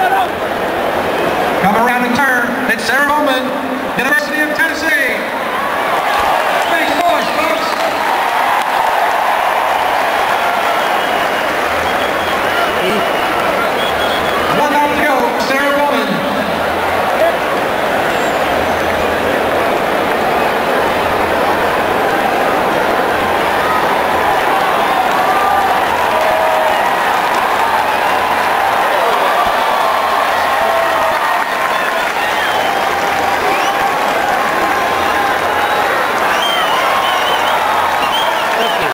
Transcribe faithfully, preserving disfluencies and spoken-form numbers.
Come around the turn. It's Sarah Bowman, University of Tennessee.